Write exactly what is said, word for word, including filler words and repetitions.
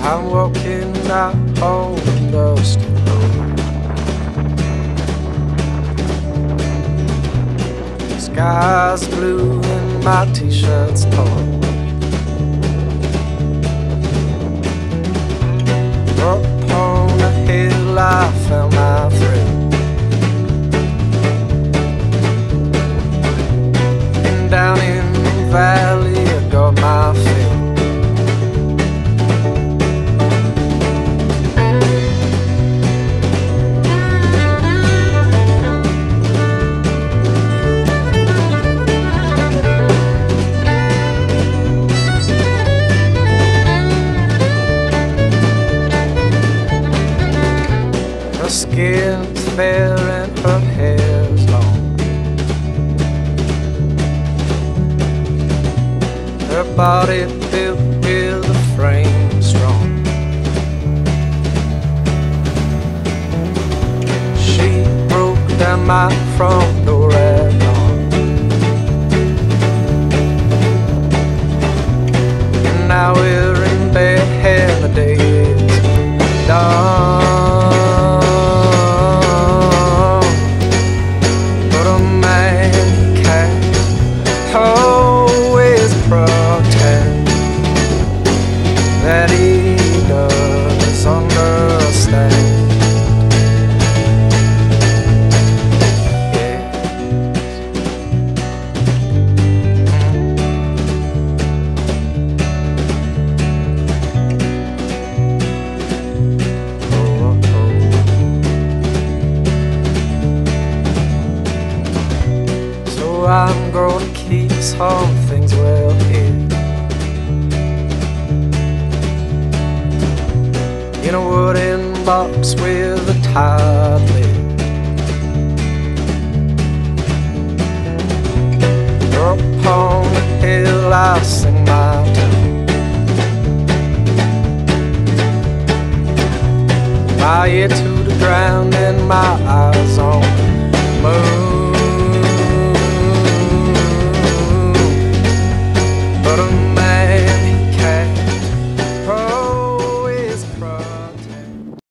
I'm walking out on the dusty road. The sky's blue and my t-shirt's torn. Up on the hill I found my thrill, and down in the valley I got my fill. Her skin's fair and her hair's long. Her body built with a frame strong. She broke down my front door at dawn, and now we're in bed and the day is done. Always protect that he does understand. Yes. Oh, oh. So I'm gonna keep some things well hid in a wooden box with a tight lid. Up on the hill I sing my tune, my ear to the ground and my eyes on the moon.